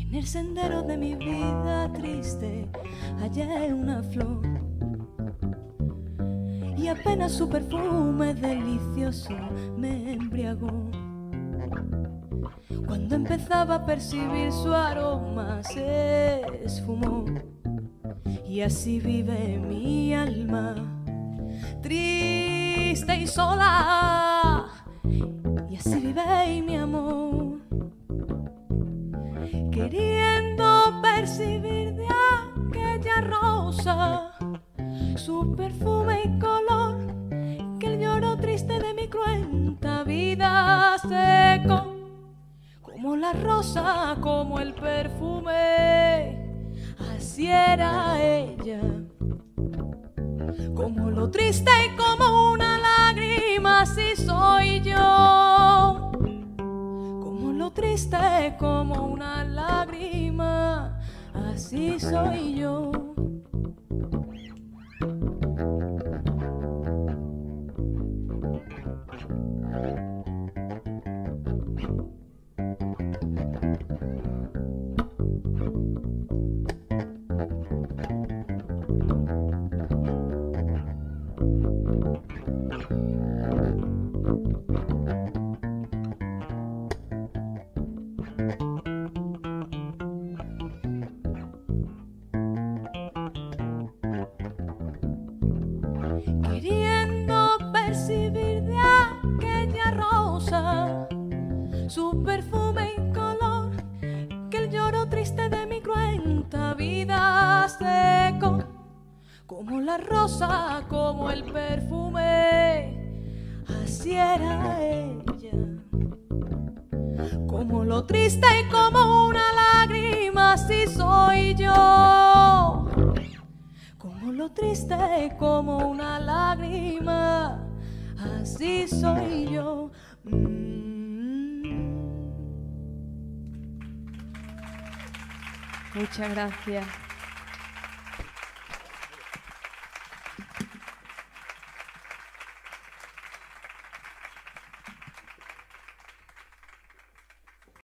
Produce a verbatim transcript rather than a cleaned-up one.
En el sendero de mi vida triste hallé una flor y apenas su perfume delicioso me embriagó. Cuando empezaba a percibir su aroma se esfumó y así vive mi alma triste y sola, y así vive mi amor, queriendo percibir de aquella rosa su perfume y color, que el lloro triste de mi cruenta vida secó. Como la rosa, como el perfume, así era ella. Como lo triste y como una lágrima, así soy yo. Como lo triste como una lágrima, así soy yo. Queriendo percibir de aquella rosa su perfume y color, que el lloro triste de mi cruenta vida secó. Como la rosa, como el perfume, así era ella. Como lo triste y como una lágrima, así soy yo. Como lo triste como una lágrima, así soy yo. Mm. Muchas gracias.